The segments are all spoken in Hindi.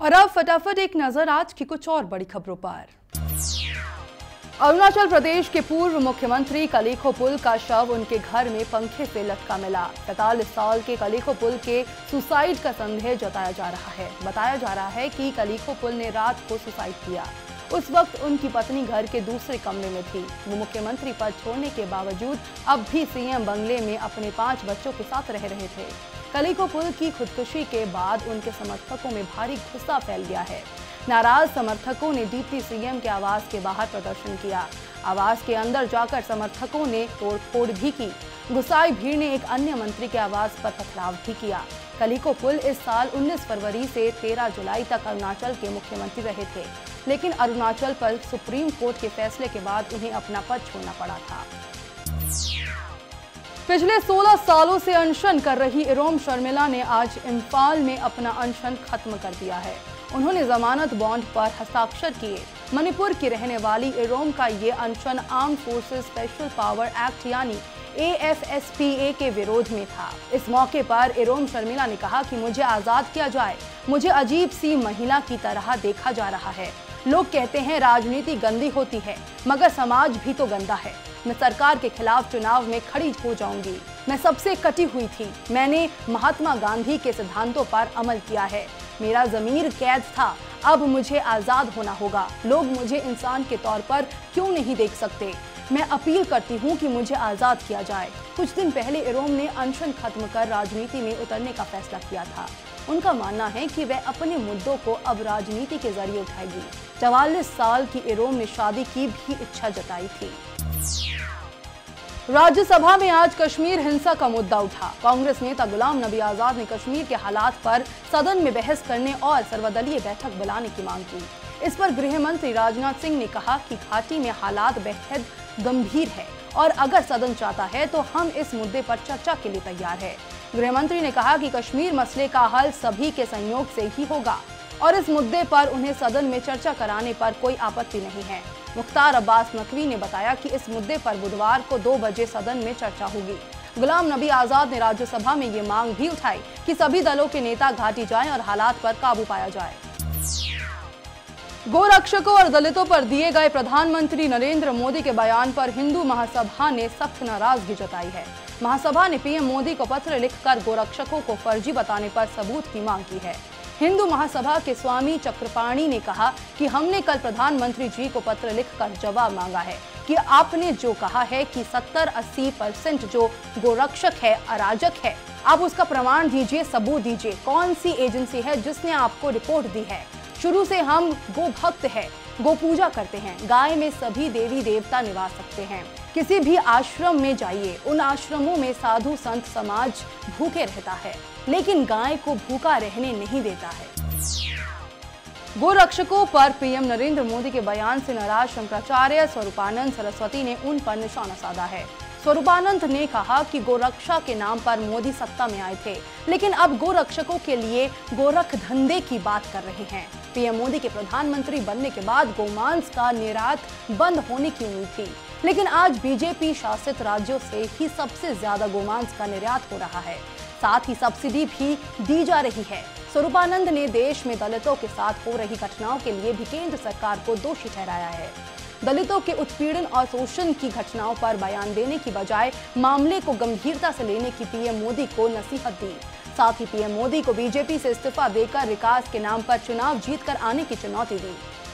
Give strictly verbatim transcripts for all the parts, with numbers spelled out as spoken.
और अब फटाफट एक नजर आज की कुछ और बड़ी खबरों पर। अरुणाचल प्रदेश के पूर्व मुख्यमंत्री कलीखो पुल का शव उनके घर में पंखे से लटका मिला। पैंतालीस साल के कलीखो पुल के सुसाइड का संदेह जताया जा रहा है। बताया जा रहा है कि कलीखो पुल ने रात को सुसाइड किया। उस वक्त उनकी पत्नी घर के दूसरे कमरे में थी। वो मुख्यमंत्री पद छोड़ने के बावजूद अब भी सीएम बंगले में अपने पांच बच्चों के साथ रह रहे थे। कलीखो पुल की खुदकुशी के बाद उनके समर्थकों में भारी गुस्सा फैल गया है। नाराज समर्थकों ने डिप्टी सीएम के आवास के बाहर प्रदर्शन किया। आवास के अंदर जाकर समर्थकों ने तोड़फोड़ भी की। गुस्साई भीड़ ने एक अन्य मंत्री के आवास पर पथराव भी किया। कलीखो पुल इस साल उन्नीस फरवरी से तेरह जुलाई तक अरुणाचल के मुख्यमंत्री रहे थे, लेकिन अरुणाचल पर सुप्रीम कोर्ट के फैसले के बाद उन्हें अपना पद छोड़ना पड़ा था। पिछले सोलह सालों से अनशन कर रही इरोम शर्मिला ने आज इम्फाल में अपना अनशन खत्म कर दिया है। उन्होंने जमानत बॉन्ड पर हस्ताक्षर किए। मणिपुर की रहने वाली इरोम का ये अनशन arm forces special power act यानी A F S P A के विरोध में था। इस मौके पर इरोम शर्मिला ने कहा कि मुझे आजाद किया जाए। मुझे अजीब सी महिला की तरह देखा जा रहा है। लोग कहते हैं राजनीति गंदी होती है, मगर समाज भी तो गंदा है। मैं सरकार के खिलाफ चुनाव में खड़ी हो जाऊंगी। मैं सबसे कटी हुई थी। मैंने महात्मा गांधी के सिद्धांतों पर अमल किया है। मेरा ज़मीर कैद था, अब मुझे आज़ाद होना होगा। लोग मुझे इंसान के तौर पर क्यों नहीं देख सकते? मैं अपील करती हूं कि मुझे आज़ाद किया जाए। कुछ दिन पहले इरोम ने अनशन खत्म कर राजनीति में उतरने का फैसला किया था। उनका मानना है कि वह अपने मुद्दों को अब राजनीति के जरिए उठाएगी। चवालीस साल की इरोम ने शादी की भी इच्छा जताई थी। राज्यसभा में आज कश्मीर हिंसा का मुद्दा उठा। कांग्रेस नेता गुलाम नबी आजाद ने कश्मीर के हालात पर सदन में बहस करने और सर्वदलीय बैठक बुलाने की मांग की। इस पर गृह मंत्री राजनाथ सिंह ने कहा कि घाटी में हालात बेहद गंभीर है और अगर सदन चाहता है तो हम इस मुद्दे पर चर्चा के लिए तैयार है। गृह मंत्री ने कहा कि कश्मीर मसले का हल सभी के सहयोग से ही होगा और इस मुद्दे पर उन्हें सदन में चर्चा कराने पर कोई आपत्ति नहीं है। मुख्तार अब्बास नकवी ने बताया कि इस मुद्दे पर बुधवार को दो बजे सदन में चर्चा होगी। गुलाम नबी आजाद ने राज्यसभा में ये मांग भी उठाई कि सभी दलों के नेता घाटी जाएं और हालात पर काबू पाया जाए। गोरक्षकों और दलितों पर दिए गए प्रधानमंत्री नरेंद्र मोदी के बयान पर हिंदू महासभा ने सख्त नाराजगी जताई है। महासभा ने पीएम मोदी को पत्र लिखकर गोरक्षकों को फर्जी बताने पर सबूत की मांग की है। हिंदू महासभा के स्वामी चक्रपाणी ने कहा कि हमने कल प्रधानमंत्री जी को पत्र लिखकर जवाब मांगा है कि आपने जो कहा है कि सत्तर अस्सी परसेंट जो गोरक्षक है अराजक है, आप उसका प्रमाण दीजिए, सबूत दीजिए। कौन सी एजेंसी है जिसने आपको रिपोर्ट दी है? शुरू से हम गो भक्त है, गो पूजा करते हैं। गाय में सभी देवी देवता निवास सकते हैं। किसी भी आश्रम में जाइए, उन आश्रमों में साधु संत समाज भूखे रहता है, लेकिन गाय को भूखा रहने नहीं देता है। गोरक्षकों पर पीएम नरेंद्र मोदी के बयान से नाराज शंकराचार्य स्वरूपानंद सरस्वती ने उन पर निशाना साधा है। स्वरूपानंद ने कहा कि गोरक्षा के नाम पर मोदी सत्ता में आए थे, लेकिन अब गोरक्षकों के लिए गोरख धंधे की बात कर रहे हैं। पीएम मोदी के प्रधानमंत्री बनने के बाद गोमांस का निर्यात बंद होने की उम्मीद थी, लेकिन आज बीजेपी शासित राज्यों से ही सबसे ज्यादा गोमांस का निर्यात हो रहा है। साथ ही सब्सिडी भी दी जा रही है। स्वरूपानंद ने देश में दलितों के साथ हो रही घटनाओं के लिए भी केंद्र सरकार को दोषी ठहराया है। दलितों के उत्पीड़न और शोषण की घटनाओं पर बयान देने की बजाय मामले को गंभीरता से लेने की पीएम मोदी को नसीहत दी। साथ ही पीएम मोदी को बीजेपी से इस्तीफा देकर विकास के नाम पर चुनाव जीतकर आने की चुनौती दी।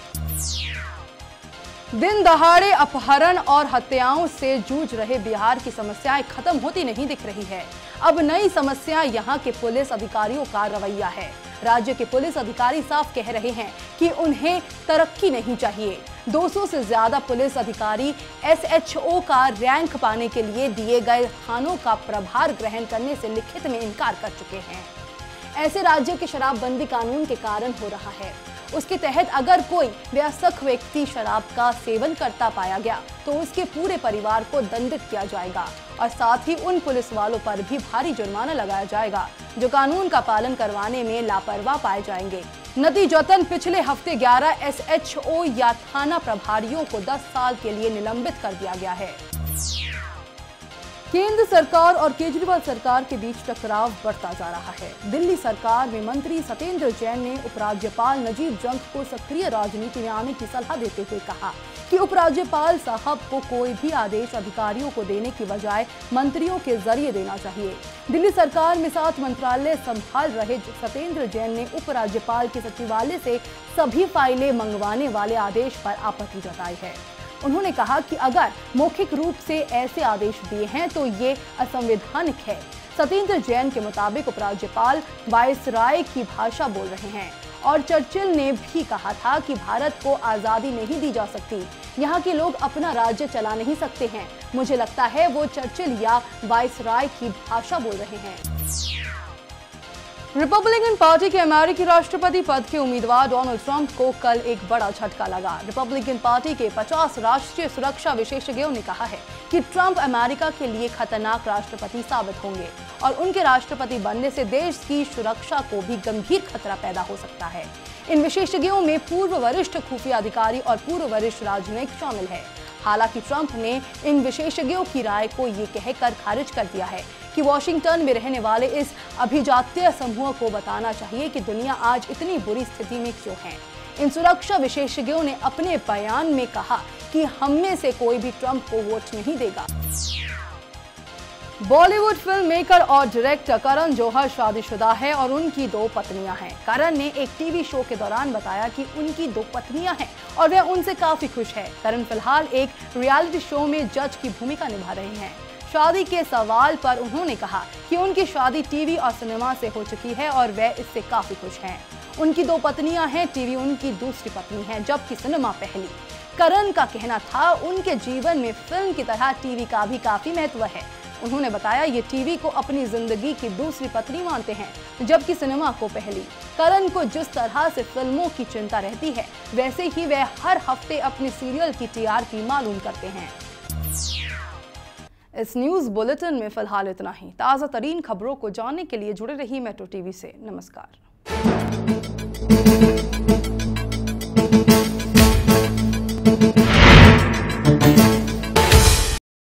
दिन दहाड़े अपहरण और हत्याओं से जूझ रहे बिहार की समस्याएं खत्म होती नहीं दिख रही है। अब नई समस्या यहाँ के पुलिस अधिकारियों का रवैया है। राज्य के पुलिस अधिकारी साफ कह रहे हैं कि उन्हें तरक्की नहीं चाहिए। दो सौ से ज्यादा पुलिस अधिकारी एस एच ओ का रैंक पाने के लिए दिए गए थानों का प्रभार ग्रहण करने से लिखित में इनकार कर चुके हैं। ऐसे राज्य के शराबबंदी कानून के कारण हो रहा है। उसके तहत अगर कोई वयस्क व्यक्ति शराब का सेवन करता पाया गया तो उसके पूरे परिवार को दंडित किया जाएगा और साथ ही उन पुलिस वालों पर भी भारी जुर्माना लगाया जाएगा जो कानून का पालन करवाने में लापरवाह पाए जाएंगे। नतीजतन पिछले हफ्ते ग्यारह एस एच ओ या थाना प्रभारियों को दस साल के लिए निलंबित कर दिया गया है। केंद्र सरकार और केजरीवाल सरकार के बीच टकराव बढ़ता जा रहा है। दिल्ली सरकार में मंत्री सत्येंद्र जैन ने उपराज्यपाल नजीब जंग को सक्रिय राजनीति में आने की सलाह देते हुए कहा कि उपराज्यपाल साहब को कोई भी आदेश अधिकारियों को देने की बजाय मंत्रियों के जरिए देना चाहिए। दिल्ली सरकार में सात मंत्रालय संभाल रहे सत्येंद्र जैन ने उपराज्यपाल के सचिवालय से सभी फाइलें मंगवाने वाले आदेश पर आपत्ति जताई है। उन्होंने कहा कि अगर मौखिक रूप से ऐसे आदेश दिए हैं तो ये असंवैधानिक है। सत्येंद्र जैन के मुताबिक उपराज्यपाल वायसराय की भाषा बोल रहे हैं और चर्चिल ने भी कहा था कि भारत को आजादी नहीं दी जा सकती, यहाँ के लोग अपना राज्य चला नहीं सकते हैं। मुझे लगता है वो चर्चिल या वायसराय की भाषा बोल रहे हैं। रिपब्लिकन पार्टी के अमेरिकी राष्ट्रपति पद के उम्मीदवार डोनाल्ड ट्रंप को कल एक बड़ा झटका लगा। रिपब्लिकन पार्टी के पचास राष्ट्रीय सुरक्षा विशेषज्ञों ने कहा है कि ट्रंप अमेरिका के लिए खतरनाक राष्ट्रपति साबित होंगे और उनके राष्ट्रपति बनने से देश की सुरक्षा को भी गंभीर खतरा पैदा हो सकता है। इन विशेषज्ञों में पूर्व वरिष्ठ खुफिया अधिकारी और पूर्व वरिष्ठ राजनयिक शामिल है। हालांकि ट्रंप ने इन विशेषज्ञों की राय को ये कहकर खारिज कर दिया है कि वॉशिंगटन में रहने वाले इस अभिजातीय समूह को बताना चाहिए कि दुनिया आज इतनी बुरी स्थिति में क्यों है। इन सुरक्षा विशेषज्ञों ने अपने बयान में कहा कि हम में से कोई भी ट्रंप को वोट नहीं देगा। बॉलीवुड फिल्म मेकर और डायरेक्टर करण जौहर शादीशुदा है और उनकी दो पत्नियां हैं। करण ने एक टीवी शो के दौरान बताया कि उनकी दो पत्नियां हैं और वह उनसे काफी खुश है। करण फिलहाल एक रियलिटी शो में जज की भूमिका निभा रहे हैं। शादी के सवाल पर उन्होंने कहा कि उनकी शादी टीवी और सिनेमा से हो चुकी है और वह इससे काफी खुश हैं। उनकी दो पत्नियां हैं, टीवी उनकी दूसरी पत्नी है जबकि सिनेमा पहली। करण का कहना था उनके जीवन में फिल्म की तरह टीवी का भी काफी महत्व है। उन्होंने बताया ये टीवी को अपनी जिंदगी की दूसरी पत्नी मानते हैं जबकि सिनेमा को पहली। करण को जिस तरह से फिल्मों की चिंता रहती है वैसे ही वह हर हफ्ते अपनी सीरियल की टीआरपी मालूम करते हैं। इस न्यूज बुलेटिन में फिलहाल इतना ही। ताज़ा तरीन खबरों को जानने के लिए जुड़े रहिए मेट्रो टीवी से। नमस्कार।